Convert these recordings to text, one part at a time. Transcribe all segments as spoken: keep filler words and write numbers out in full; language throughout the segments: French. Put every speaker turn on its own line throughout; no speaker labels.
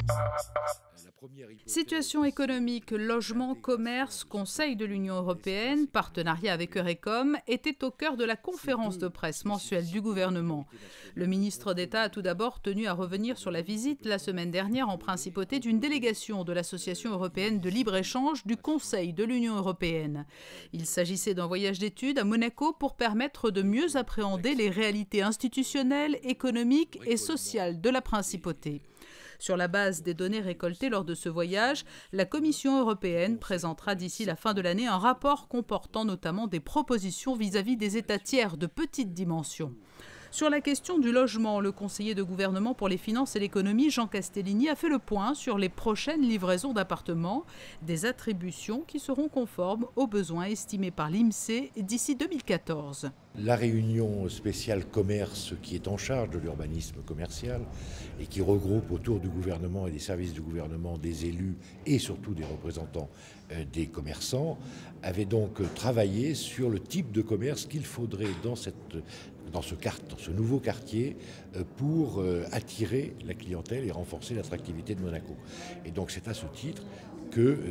Situation économique, logement, commerce, Conseil de l'Union européenne, partenariat avec Eurecom étaient au cœur de la conférence de presse mensuelle du gouvernement. Le ministre d'État a tout d'abord tenu à revenir sur la visite la semaine dernière en principauté d'une délégation de l'Association européenne de libre-échange du Conseil de l'Union européenne. Il s'agissait d'un voyage d'études à Monaco pour permettre de mieux appréhender les réalités institutionnelles, économiques et sociales de la principauté. Sur la base des données récoltées lors de ce voyage, la Commission européenne présentera d'ici la fin de l'année un rapport comportant notamment des propositions vis-à-vis des États tiers de petite dimension. Sur la question du logement, le conseiller de gouvernement pour les finances et l'économie, Jean Castellini, a fait le point sur les prochaines livraisons d'appartements, des attributions qui seront conformes aux besoins estimés par l'I N S E E d'ici deux mille quatorze.
La réunion spéciale commerce qui est en charge de l'urbanisme commercial et qui regroupe autour du gouvernement et des services du gouvernement des élus et surtout des représentants des commerçants avait donc travaillé sur le type de commerce qu'il faudrait dans, cette, dans, ce, dans ce nouveau quartier pour attirer la clientèle et renforcer l'attractivité de Monaco. Et donc c'est à ce titre que euh,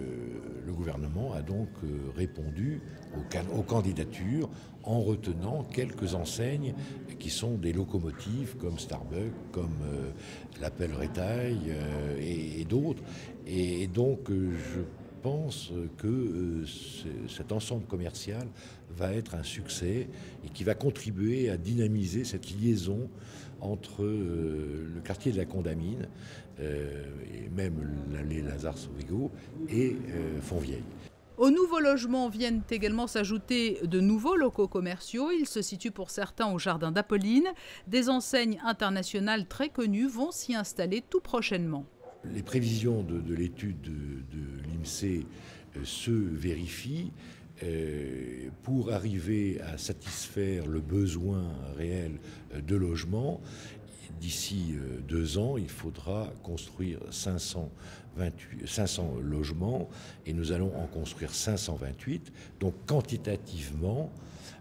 le gouvernement a donc euh, répondu aux, aux candidatures en retenant quelques enseignes qui sont des locomotives comme Starbucks, comme euh, l'Apple Retail euh, et, et d'autres. Et, et donc euh, je pense que euh, cet ensemble commercial va être un succès et qui va contribuer à dynamiser cette liaison entre euh, le quartier de la Condamine euh, et même l'allée Lazare-Sovigo et euh, Fontvieille.
Aux nouveaux logements viennent également s'ajouter de nouveaux locaux commerciaux. Ils se situent pour certains au jardin d'Apolline. Des enseignes internationales très connues vont s'y installer tout prochainement.
Les prévisions de, de l'étude de, de l'I N S E E euh, se vérifient. Euh, pour arriver à satisfaire le besoin réel de logement, d'ici euh, deux ans, il faudra construire cinq cent vingt-huit, cinq cents logements et nous allons en construire cinq cent vingt-huit. Donc quantitativement,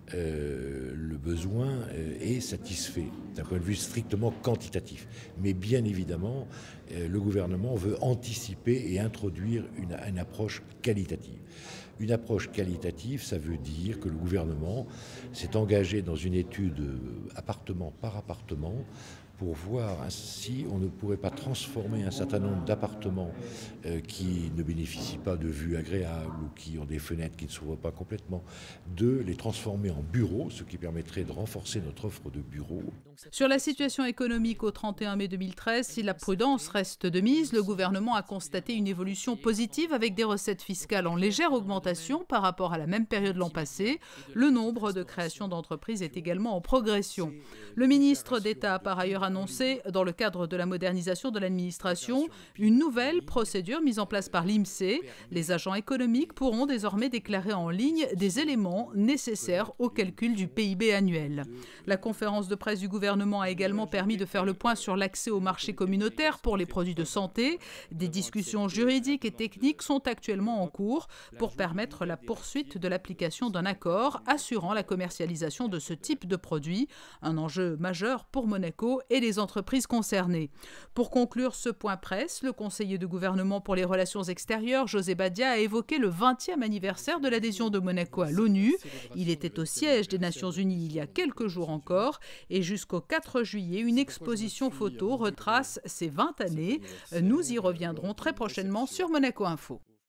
Euh, le besoin euh, est satisfait d'un point de vue strictement quantitatif. Mais bien évidemment, euh, le gouvernement veut anticiper et introduire une, une approche qualitative. Une approche qualitative, ça veut dire que le gouvernement s'est engagé dans une étude euh, appartement par appartement pour voir si on ne pourrait pas transformer un certain nombre d'appartements euh, qui ne bénéficient pas de vues agréables ou qui ont des fenêtres qui ne s'ouvrent pas complètement, de les transformer en bureaux, ce qui permettrait de renforcer notre offre de bureaux.
Sur la situation économique au trente et un mai deux mille treize, si la prudence reste de mise, le gouvernement a constaté une évolution positive avec des recettes fiscales en légère augmentation par rapport à la même période l'an passé. Le nombre de créations d'entreprises est également en progression. Le ministre d'État a par ailleurs annoncé, dans le cadre de la modernisation de l'administration, une nouvelle procédure mise en place par l'I N S E E. Les agents économiques pourront désormais déclarer en ligne des éléments nécessaires au calcul du P I B annuel. La conférence de presse du gouvernement a également permis de faire le point sur l'accès au marché communautaire pour les produits de santé. Des discussions juridiques et techniques sont actuellement en cours pour permettre la poursuite de l'application d'un accord assurant la commercialisation de ce type de produits, un enjeu majeur pour Monaco et les entreprises concernées. Pour conclure ce point presse, le conseiller de gouvernement pour les relations extérieures, José Badia, a évoqué le vingtième anniversaire de l'adhésion de Monaco à l'ONU. Il était au siège des Nations Unies il y a quelques jours encore et jusqu'au quatre juillet, une exposition photo retrace ces vingt années. Nous y reviendrons très prochainement sur Monaco Info.